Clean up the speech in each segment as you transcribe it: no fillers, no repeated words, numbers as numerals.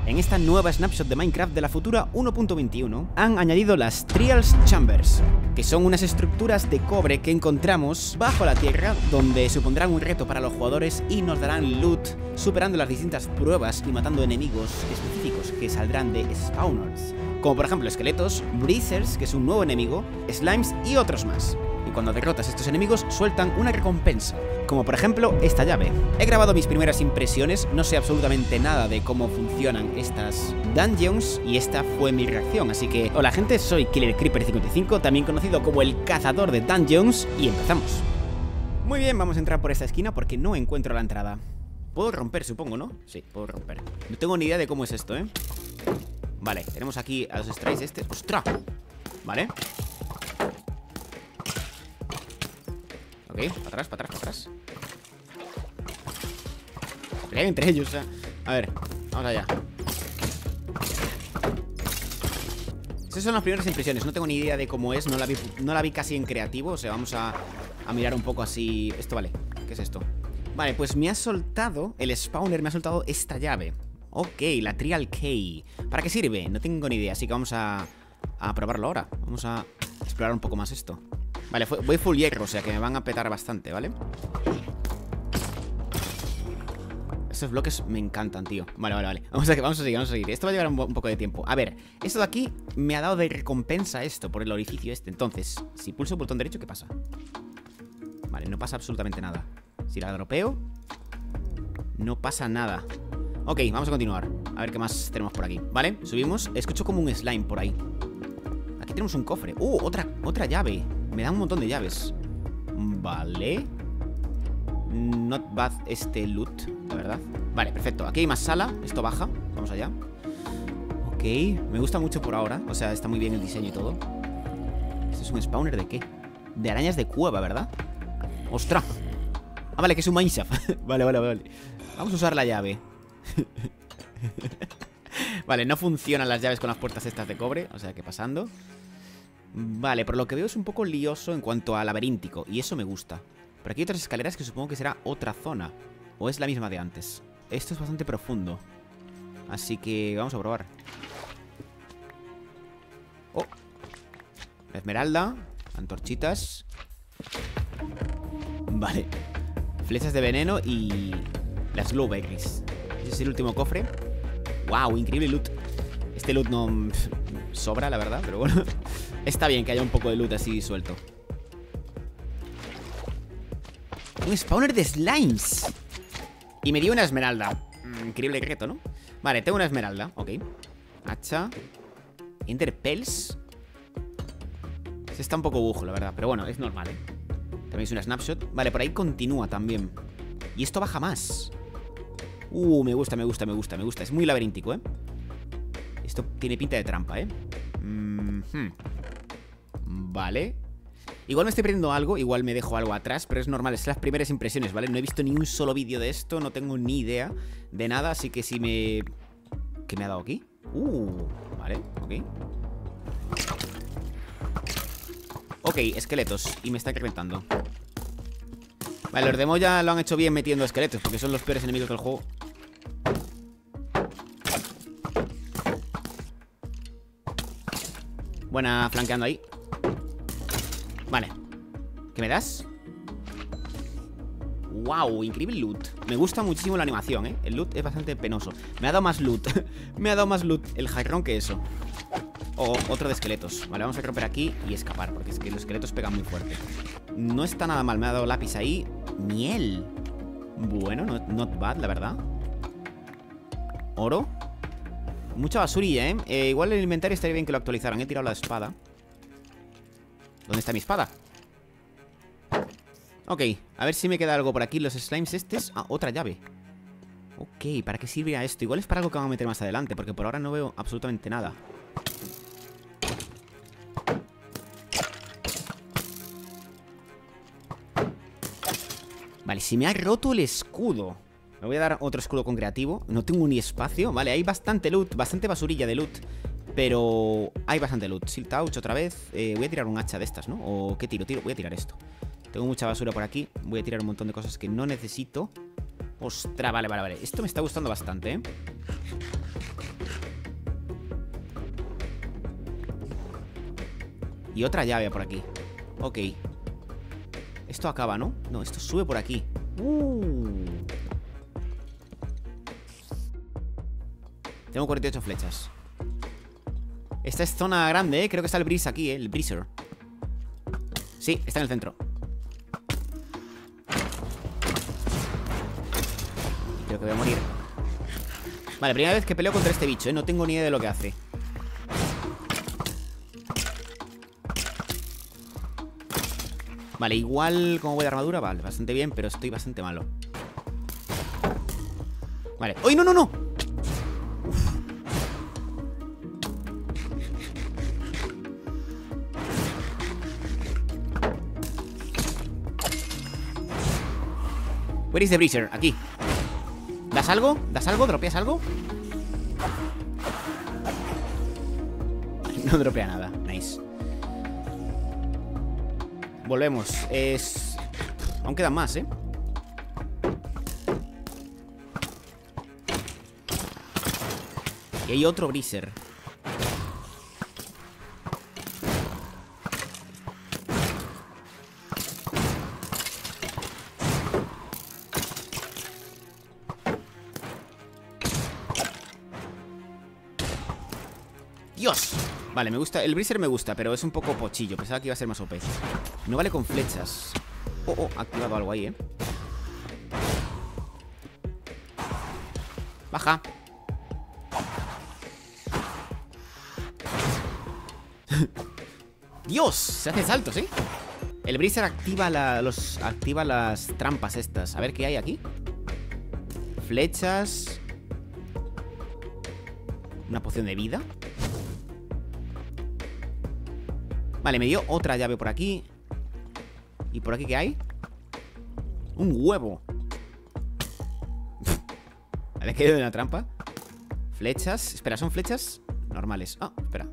En esta nueva snapshot de Minecraft de la futura 1.21 han añadido las Trials Chambers, que son unas estructuras de cobre que encontramos bajo la tierra, donde supondrán un reto para los jugadores y nos darán loot, superando las distintas pruebas y matando enemigos específicos que saldrán de spawners, como por ejemplo esqueletos, breezers, que es un nuevo enemigo, slimes y otros más. Y cuando derrotas a estos enemigos sueltan una recompensa, como por ejemplo esta llave. He grabado mis primeras impresiones, no sé absolutamente nada de cómo funcionan estas dungeons y esta fue mi reacción, así que hola gente, soy Killer Creeper 55, también conocido como el cazador de dungeons, y empezamos. Muy bien, vamos a entrar por esta esquina porque no encuentro la entrada. Puedo romper, supongo, ¿no? Sí, puedo romper. No tengo ni idea de cómo es esto, ¿eh? Vale, tenemos aquí a los strays estos. ¡Ostras! Vale. Ok, para atrás, para atrás, para atrás. Se pelean entre ellos, ¿eh? A ver, vamos allá. Esas son las primeras impresiones, no tengo ni idea de cómo es. No la vi casi en creativo, o sea, vamos a mirar un poco así. Esto vale, ¿qué es esto? Vale, pues me ha soltado, el spawner me ha soltado esta llave. Ok, la Trial Key. ¿Para qué sirve? No tengo ni idea, así que vamos a probarlo ahora. Vamos a explorar un poco más esto. Vale, voy full hierro, o sea que me van a petar bastante, ¿vale? Estos bloques me encantan, tío. Vale. Vamos a seguir. Esto va a llevar un poco de tiempo. A ver, esto de aquí me ha dado de recompensa esto por el orificio este. Entonces, si pulso el botón derecho, ¿qué pasa? Vale, no pasa absolutamente nada. Si la dropeo, no pasa nada. Ok, vamos a continuar. A ver qué más tenemos por aquí. Vale, subimos. Escucho como un slime por ahí. Aquí tenemos un cofre. Otra llave. Me dan un montón de llaves. Vale. Not bad este loot, la verdad. Vale, perfecto. Aquí hay más sala. Esto baja. Vamos allá. Ok, me gusta mucho por ahora. O sea, está muy bien el diseño y todo. ¿Esto es un spawner de qué? De arañas de cueva, ¿verdad? ¡Ostras! Ah, vale, que es un mineshaft. Vale. Vamos a usar la llave. Vale, no funcionan las llaves con las puertas estas de cobre. O sea que pasando. Vale, por lo que veo es un poco lioso en cuanto a laberíntico, y eso me gusta. Pero aquí hay otras escaleras que supongo que será otra zona. O es la misma de antes. Esto es bastante profundo, así que vamos a probar. Oh, esmeralda, antorchitas. Vale, flechas de veneno y las glowberries. Ese es el último cofre. Wow, increíble loot. Este loot no sobra, la verdad, pero bueno. Está bien que haya un poco de loot así suelto. Un spawner de slimes. Y me dio una esmeralda. Increíble reto, ¿no? Vale, tengo una esmeralda, ok. Hacha. Enderpearls. Se está un poco bujo, la verdad, pero bueno, es normal, ¿eh? También es una snapshot. Vale, por ahí continúa también. Y esto baja más. Me gusta. Es muy laberíntico, ¿eh? Esto tiene pinta de trampa, ¿eh? Vale. Igual me estoy perdiendo algo, igual me dejo algo atrás, pero es normal, es las primeras impresiones, ¿vale? No he visto ni un solo vídeo de esto, no tengo ni idea de nada, así que si me... ¿Qué me ha dado aquí? Vale, ok. Ok, esqueletos, y me está reventando. Vale, los demos ya lo han hecho bien metiendo esqueletos, porque son los peores enemigos del juego. Buena flanqueando ahí. Vale. ¿Qué me das? Wow, increíble loot. Me gusta muchísimo la animación, ¿eh? El loot es bastante penoso. Me ha dado más loot. Me ha dado más loot el jarrón que eso. Otro de esqueletos. Vale, vamos a romper aquí y escapar, porque es que los esqueletos pegan muy fuerte. No está nada mal, me ha dado lápiz ahí. Miel. Bueno, not bad, la verdad. Oro. Mucha basurilla, ¿eh? Igual el inventario estaría bien que lo actualizaran. He tirado la espada. ¿Dónde está mi espada? Ok, a ver si me queda algo por aquí. Los slimes estos. Ah, otra llave. Ok, ¿para qué sirve esto? Igual es para algo que vamos a meter más adelante, porque por ahora no veo absolutamente nada. Vale, si me ha roto el escudo. Me voy a dar otro escudo con creativo. No tengo ni espacio. Vale, hay bastante loot, bastante basurilla de loot, pero hay bastante loot. Shield Touch otra vez. Voy a tirar un hacha de estas, ¿no? ¿O qué tiro? Voy a tirar esto. Tengo mucha basura por aquí. Voy a tirar un montón de cosas que no necesito. Ostras, vale. Esto me está gustando bastante, ¿eh? Y otra llave por aquí. Ok. Esto acaba, ¿no? No, esto sube por aquí. Tengo 48 flechas. Esta es zona grande, ¿eh? Creo que está el Breeze aquí, ¿eh? El Breezer. Sí, está en el centro. Creo que voy a morir. Vale, primera vez que peleo contra este bicho, ¿eh? No tengo ni idea de lo que hace. Vale, igual como voy de armadura, vale, bastante bien, pero estoy bastante malo. Vale. ¡Uy, no, no, no! Uf. Where is the Breezer? Aquí. ¿Das algo? ¿Das algo? ¿Dropeas algo? No dropea nada. Nice. Volvemos. Aún quedan más, ¿eh? Y hay otro Breezer. ¡Dios! Vale, me gusta. El Breezer me gusta, pero es un poco pochillo. Pensaba que iba a ser más OP. No vale con flechas. Oh, ha activado algo ahí, ¿eh? Baja. ¡Dios! Se hace saltos, ¿eh? El Breezer activa las trampas estas. A ver qué hay aquí. Flechas. Una poción de vida. Vale, me dio otra llave por aquí. ¿Y por aquí qué hay? Un huevo. ¿Había caído en una trampa? Flechas. Espera, ¿son flechas? Normales. Ah, espera.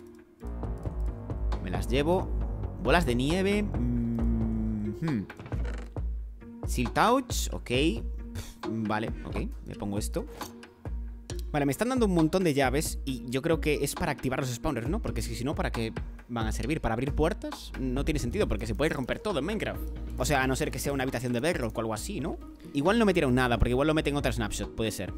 Me las llevo. Bolas de nieve. Seal Touch. Ok. Vale, ok. Me pongo esto. Vale, me están dando un montón de llaves. Y yo creo que es para activar los spawners, ¿no? Porque si no, ¿para qué van a servir? ¿Para abrir puertas? No tiene sentido, porque se puede romper todo en Minecraft. O sea, a no ser que sea una habitación de Bedrock o algo así, ¿no? Igual no metieron nada, porque igual lo meten en otra snapshot. Puede ser.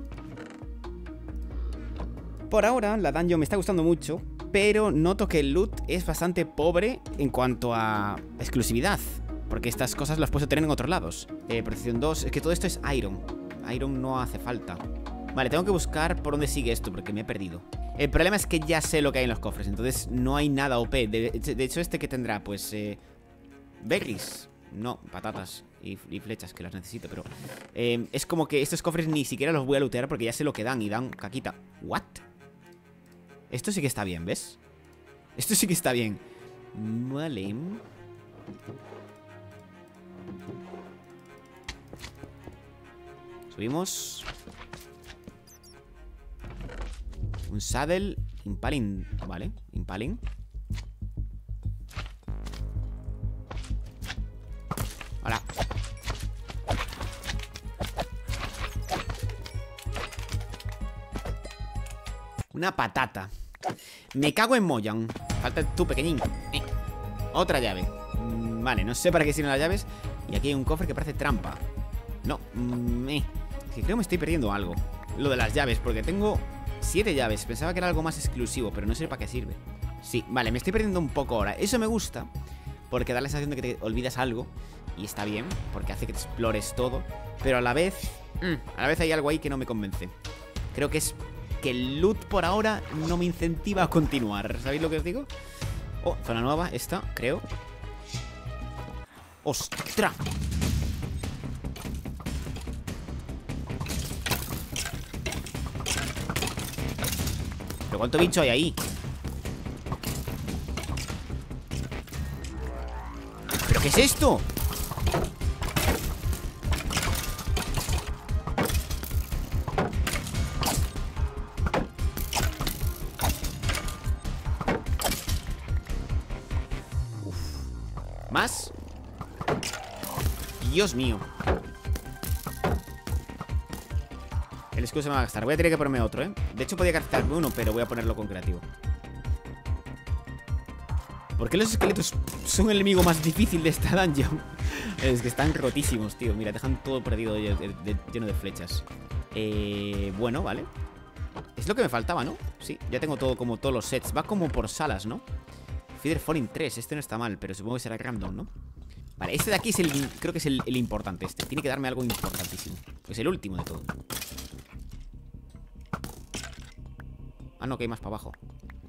Por ahora, la dungeon me está gustando mucho, pero noto que el loot es bastante pobre en cuanto a exclusividad, porque estas cosas las puedo tener en otros lados. Protección 2, es que todo esto es Iron. Iron no hace falta. Vale, tengo que buscar por dónde sigue esto, porque me he perdido. El problema es que ya sé lo que hay en los cofres, entonces no hay nada OP. De hecho, ¿este que tendrá? Pues, berries. No, patatas y flechas, que las necesito, pero es como que estos cofres ni siquiera los voy a lootear porque ya sé lo que dan, y dan caquita. ¿What? Esto sí que está bien, ¿ves? Esto sí que está bien. Vale. Subimos. Un saddle. Impaling. Vale, impaling. Hola. Una patata. Me cago en Mojang. Falta tú, pequeñín. Otra llave. Vale, no sé para qué sirven las llaves. Y aquí hay un cofre que parece trampa. No. Es que creo que me estoy perdiendo algo. Lo de las llaves, porque tengo 7 llaves. Pensaba que era algo más exclusivo, pero no sé para qué sirve. Sí, vale, me estoy perdiendo un poco ahora. Eso me gusta, porque da la sensación de que te olvidas algo. Y está bien, porque hace que te explores todo. Pero a la vez hay algo ahí que no me convence. Creo que es que el loot por ahora no me incentiva a continuar. ¿Sabéis lo que os digo? Oh, zona nueva, esta, creo. ¡Ostras! ¿Pero cuánto bicho hay ahí? ¿Pero qué es esto? ¿Más? Dios mío. El escudo se me va a gastar. Voy a tener que ponerme otro, ¿eh? De hecho podía gastarme uno, pero voy a ponerlo con creativo. ¿Por qué los esqueletos son el enemigo más difícil de esta dungeon? Es que están rotísimos, tío. Mira, dejan todo perdido lleno de flechas. Bueno, vale. Es lo que me faltaba, ¿no? Sí, ya tengo todo, como todos los sets. Va como por salas, ¿no? Feather Falling 3, este no está mal, pero supongo que será random, ¿no? Vale, este de aquí es creo que es el importante este. Tiene que darme algo importantísimo. Es el último de todo. Ah, no, que hay más para abajo.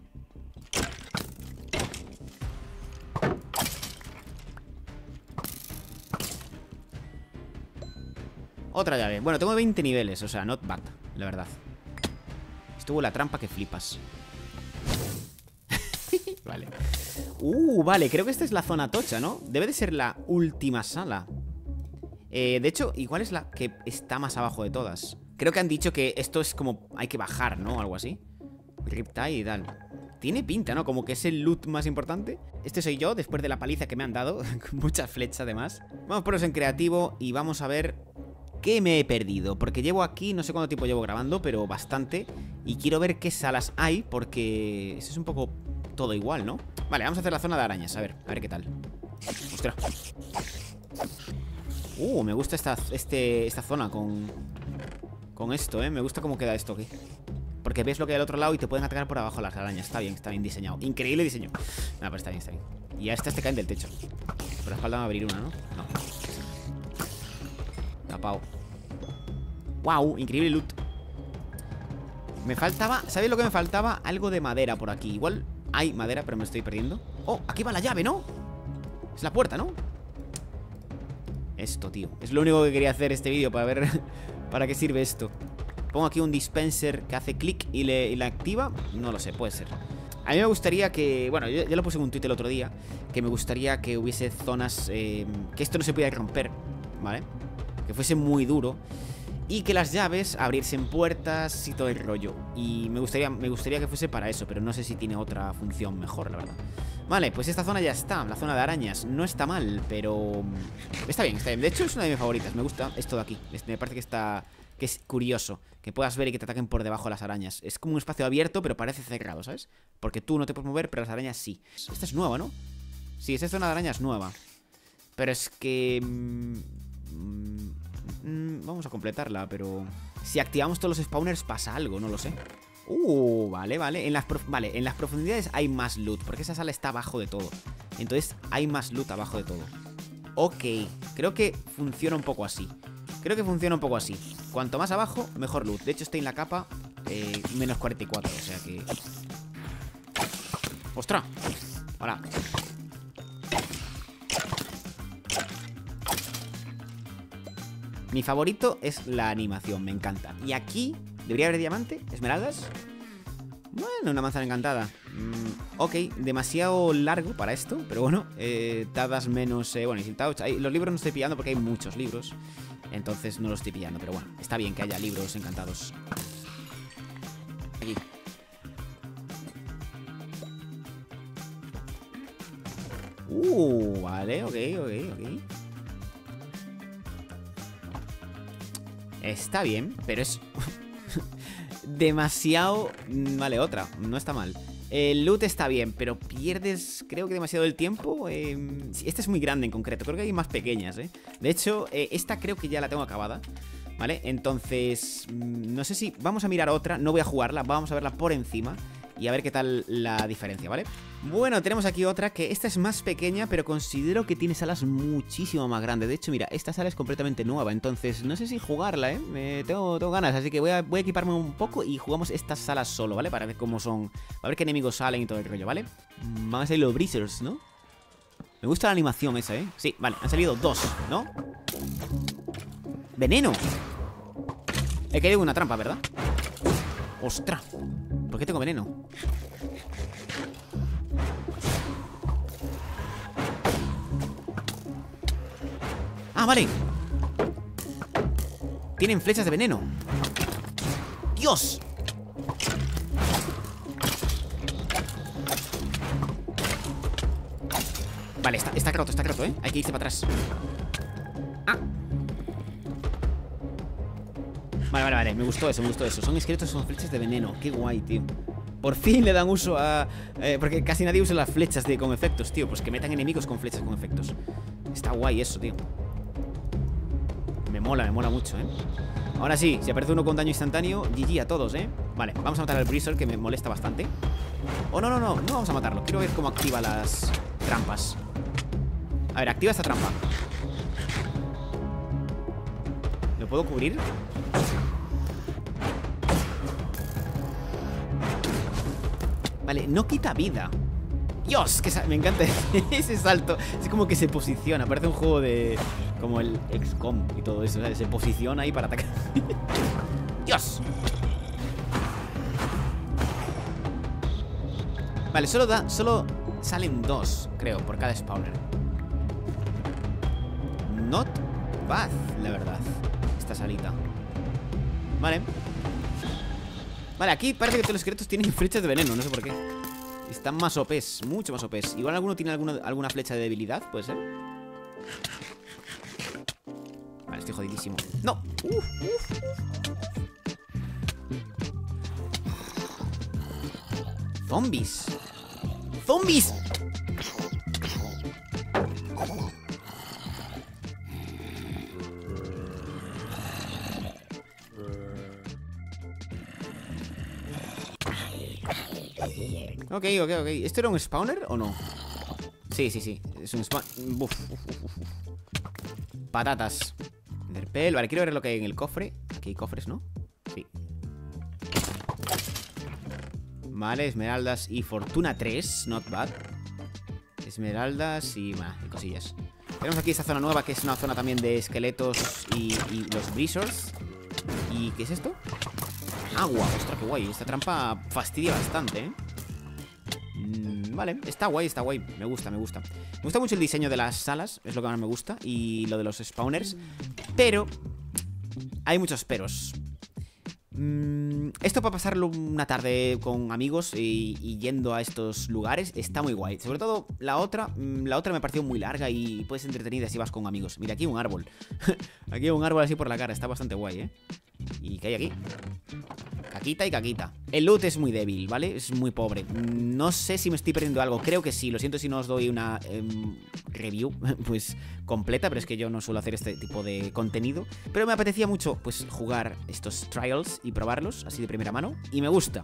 Otra llave. Bueno, tengo 20 niveles, o sea, not bad, la verdad. Estuvo la trampa que flipas. Vale. Vale, creo que esta es la zona tocha, ¿no? Debe de ser la última sala. De hecho, igual es la que está más abajo de todas. Creo que han dicho que esto es como... hay que bajar, ¿no? Algo así. Riptide y tal. Tiene pinta, ¿no? Como que es el loot más importante. Este soy yo, después de la paliza que me han dado. Con muchas flechas, además. Vamos por eso en creativo y vamos a ver... ¿qué me he perdido? Porque llevo aquí, no sé cuánto tiempo llevo grabando, pero bastante. Y quiero ver qué salas hay, porque eso es un poco todo igual, ¿no? Vale, vamos a hacer la zona de arañas, a ver qué tal. Ostras. Me gusta esta zona con esto, me gusta cómo queda esto aquí. Porque ves lo que hay al otro lado y te pueden atacar por abajo las arañas. Está bien diseñado. Increíble diseño. Pero está bien. Y a estas te caen del techo. Por la espalda va a abrir una, ¿no? No. Tapao. Wow, increíble loot. Me faltaba, ¿sabéis lo que me faltaba? Algo de madera por aquí. Igual hay madera, pero me estoy perdiendo. Oh, aquí va la llave, ¿no? Es la puerta, ¿no? Esto, tío. Es lo único que quería hacer este vídeo para ver para qué sirve esto. Pongo aquí un dispenser que hace clic y la activa. No lo sé, puede ser. A mí me gustaría que... bueno, yo ya lo puse en un tweet el otro día. Que me gustaría que hubiese zonas... que esto no se pudiera romper, ¿vale? Que fuese muy duro. Y que las llaves abriesen puertas y todo el rollo. Y me gustaría que fuese para eso. Pero no sé si tiene otra función mejor, la verdad. Vale, pues esta zona ya está. La zona de arañas. No está mal, pero... está bien. De hecho es una de mis favoritas. Me gusta esto de aquí. Me parece que es curioso. Que puedas ver y que te ataquen por debajo de las arañas. Es como un espacio abierto, pero parece cerrado, ¿sabes? Porque tú no te puedes mover, pero las arañas sí. Esta es nueva, ¿no? Sí, esta zona de arañas nueva. Pero es que... vamos a completarla, pero... si activamos todos los spawners pasa algo, no lo sé. Vale. En las profundidades hay más loot, porque esa sala está abajo de todo. Entonces hay más loot abajo de todo. Ok, creo que funciona un poco así. Cuanto más abajo, mejor loot. De hecho estoy en la capa menos 44, o sea que... ¡ostras! Hola. Mi favorito es la animación, me encanta. Y aquí, ¿debería haber diamante? ¿Esmeraldas? Bueno, una manzana encantada. Ok, demasiado largo para esto, pero bueno, tardas menos... bueno, los libros no estoy pillando porque hay muchos libros. Entonces no los estoy pillando, pero bueno, está bien que haya libros encantados. Aquí. Vale, ok. Está bien, pero es... demasiado... vale, otra, no está mal. El loot está bien, pero pierdes, creo que demasiado el tiempo. Esta es muy grande en concreto, creo que hay más pequeñas, De hecho, esta creo que ya la tengo acabada, ¿vale? Entonces, no sé si... vamos a mirar otra, no voy a jugarla, vamos a verla por encima y a ver qué tal la diferencia, ¿vale? Bueno, tenemos aquí otra que esta es más pequeña, pero considero que tiene salas muchísimo más grandes. De hecho, mira, esta sala es completamente nueva, entonces no sé si jugarla, tengo ganas, así que voy a equiparme un poco y jugamos estas salas solo, ¿vale? Para ver cómo son, para ver qué enemigos salen y todo el rollo, ¿vale? Van a salir los Breezers, ¿no? Me gusta la animación esa, Sí, vale, han salido dos, ¿no? ¡Veneno! He caído en una trampa, ¿verdad? ¡Ostras! ¿Por qué tengo veneno? ¡Ah, vale! Tienen flechas de veneno. ¡Dios! Vale, está roto, Hay que irse para atrás. ¡Ah! Vale, me gustó eso. Son esqueletos, son flechas de veneno. Qué guay, tío. Por fin le dan uso a... porque casi nadie usa las flechas con efectos, tío. Pues que metan enemigos con flechas con efectos. Está guay eso, tío. Me mola mucho, Ahora sí, si aparece uno con daño instantáneo, GG a todos, Vale, vamos a matar al Breezer, que me molesta bastante. Oh, no vamos a matarlo. Quiero ver cómo activa las trampas. A ver, activa esta trampa. ¿Me puedo cubrir? Vale, no quita vida. Dios, que me encanta ese salto. Es como que se posiciona. Parece un juego de... como el XCOM y todo eso, ¿sabes? Se posiciona ahí para atacar. Dios. Vale, solo salen 2, creo, por cada spawner. Not bad, la verdad, esta salita. Vale. Vale, aquí parece que todos los esqueletos tienen flechas de veneno, no sé por qué. Están más OPs, mucho más OPs. Igual alguno tiene alguna flecha de debilidad, puede ser. Vale, estoy jodidísimo. ¡No! ¡Zombies! ¡Zombies! Ok. ¿Esto era un spawner o no? Sí. Es un spawner. Patatas. Enderpell. Vale, quiero ver lo que hay en el cofre. Aquí hay cofres, ¿no? Sí. Vale, esmeraldas y fortuna 3. Not bad. Esmeraldas y cosillas. Tenemos aquí esta zona nueva, que es una zona también de esqueletos y los Breezers. ¿Y qué es esto? Agua. Ostras, qué guay. Esta trampa fastidia bastante, Vale, está guay. Me gusta. Me gusta mucho el diseño de las salas. Es lo que más me gusta. Y lo de los spawners. Pero hay muchos peros. Esto para pasarlo una tarde con amigos y yendo a estos lugares está muy guay. Sobre todo la otra me pareció muy larga y puedes entretenida si vas con amigos. Mira, aquí hay un árbol. Aquí hay un árbol así por la cara. Está bastante guay, ¿Y qué hay aquí? Caquita y caquita. El loot es muy débil, ¿vale? Es muy pobre. No sé si me estoy perdiendo algo. Creo que sí. Lo siento si no os doy una review pues completa, pero es que yo no suelo hacer este tipo de contenido. Pero me apetecía mucho pues jugar estos trials y probarlos así de primera mano. Y me gusta.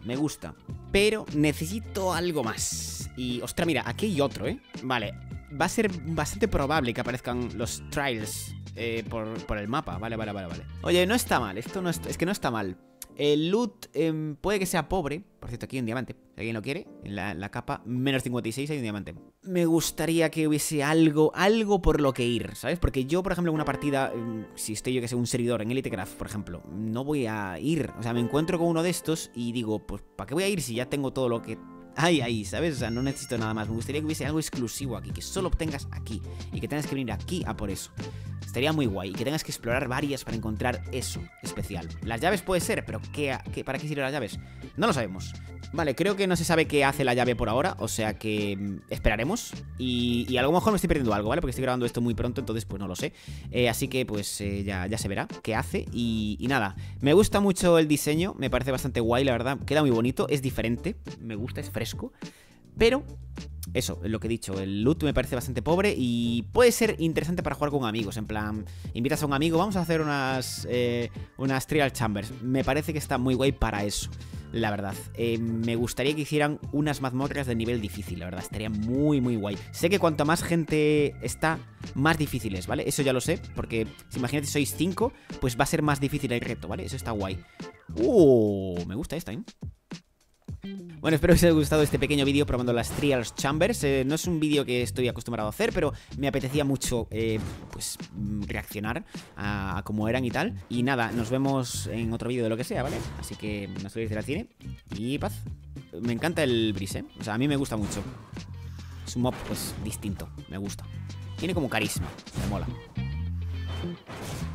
Pero necesito algo más. Y, ostras, mira, aquí hay otro, Vale, va a ser bastante probable que aparezcan los trials por el mapa. Vale. Oye, no está mal. Esto no es que no está mal. El loot puede que sea pobre. Por cierto, aquí hay un diamante, si alguien lo quiere. En la capa menos 56 hay un diamante. Me gustaría que hubiese algo por lo que ir, ¿sabes? Porque yo, por ejemplo, en una partida, si estoy yo que sé, un servidor en EliteCraft, por ejemplo, no voy a ir. O sea, me encuentro con uno de estos y digo, pues, ¿para qué voy a ir si ya tengo todo lo que hay ahí, ¿sabes? O sea, no necesito nada más. Me gustaría que hubiese algo exclusivo aquí, que solo obtengas aquí y que tengas que venir aquí a por eso. Estaría muy guay. Y que tengas que explorar varias para encontrar eso especial. Las llaves puede ser, pero ¿para qué sirven las llaves? No lo sabemos. Vale, creo que no se sabe qué hace la llave por ahora. O sea que esperaremos. Y a lo mejor me estoy perdiendo algo, ¿vale? Porque estoy grabando esto muy pronto, entonces pues no lo sé. Así que pues ya se verá qué hace. Y nada, me gusta mucho el diseño. Me parece bastante guay, la verdad. Queda muy bonito, es diferente. Me gusta, es fresco. Pero eso, es lo que he dicho, el loot me parece bastante pobre y puede ser interesante para jugar con amigos. En plan, invitas a un amigo, vamos a hacer unas Trial Chambers. Me parece que está muy guay para eso, la verdad. Me gustaría que hicieran unas mazmorras de nivel difícil, la verdad, estaría muy guay. Sé que cuanto más gente está, más difícil es, ¿vale? Eso ya lo sé, porque si imagínate sois 5, pues va a ser más difícil el reto, ¿vale? Eso está guay. Me gusta esta, Bueno, espero que os haya gustado este pequeño vídeo probando las Trials Chambers. No es un vídeo que estoy acostumbrado a hacer, pero me apetecía mucho pues reaccionar a cómo eran y tal. Y nada, nos vemos en otro vídeo de lo que sea, ¿vale? Así que no os olvidéis de ir al cine y paz. Me encanta el Breeze, O sea, a mí me gusta mucho. Es un mob pues distinto, me gusta. Tiene como carisma, me mola.